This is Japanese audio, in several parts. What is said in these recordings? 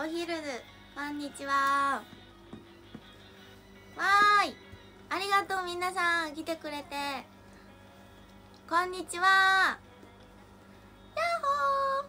お昼こんにちは。わーい、ありがとう、皆さん来てくれて。こんにちは。やっほ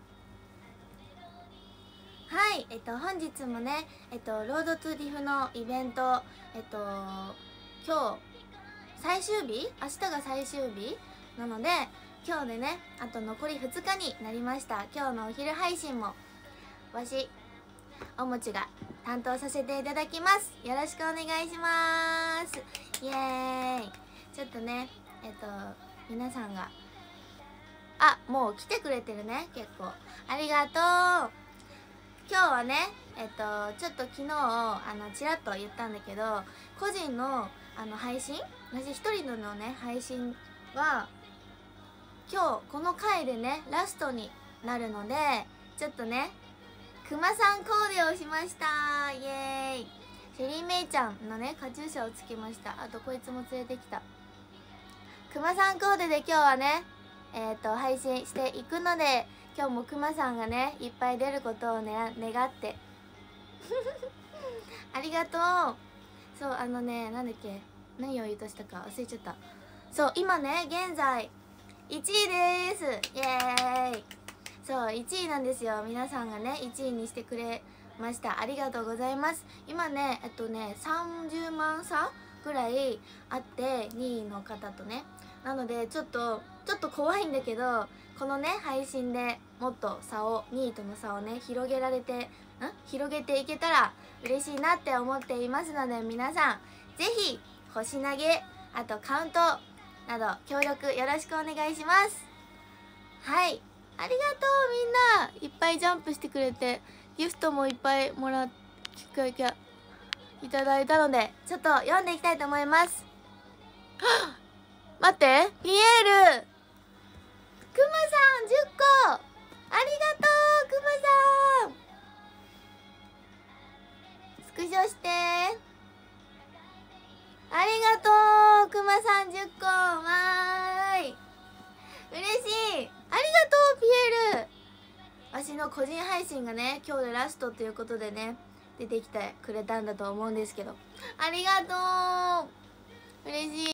ー。はい、本日もね、ロードトゥリフのイベント、今日最終日、明日が最終日なので、今日でね、あと残り2日になりました。今日のお昼配信もわしおもちが担当させていただきます。よろしくお願いします。イエーイ。ちょっとね、皆さんがもう来てくれてるね。結構ありがとう。今日はね、ちょっと昨日ちらっと言ったんだけど、個人の配信、私一人のね配信は今日この回でねラストになるので、ちょっとねくまさんコーデをしました。イエーイ。シェリーメイちゃんのねカチューシャをつけました。あとこいつも連れてきた。くまさんコーデで今日はね配信していくので、今日もくまさんがねいっぱい出ることをね願ってありがとう。そうなんだっけ、何を言うとしたか忘れちゃった。そう、今ね現在1位です。イエーイ。そう、1位なんですよ。皆さんがね1位にしてくれました。ありがとうございます。今ね30万差ぐらいあって、2位の方とね。なのでちょっと怖いんだけど、このね配信でもっと2位との差をね広げていけたら嬉しいなって思っていますので、皆さんぜひ星投げ、あとカウントなど協力よろしくお願いします。はい、ありがとう。みんないっぱいジャンプしてくれて、ギフトもいっぱいもらっていただいたので、ちょっと読んでいきたいと思います。待って、ピエールくまさん10個ありがとう。くまさんスクショして。ありがとうくまさん10個。わーい、嬉しい。ありがとうピエール。わしの個人配信がね今日でラストということでね出てきてくれたんだと思うんですけど、ありがとう。嬉しい。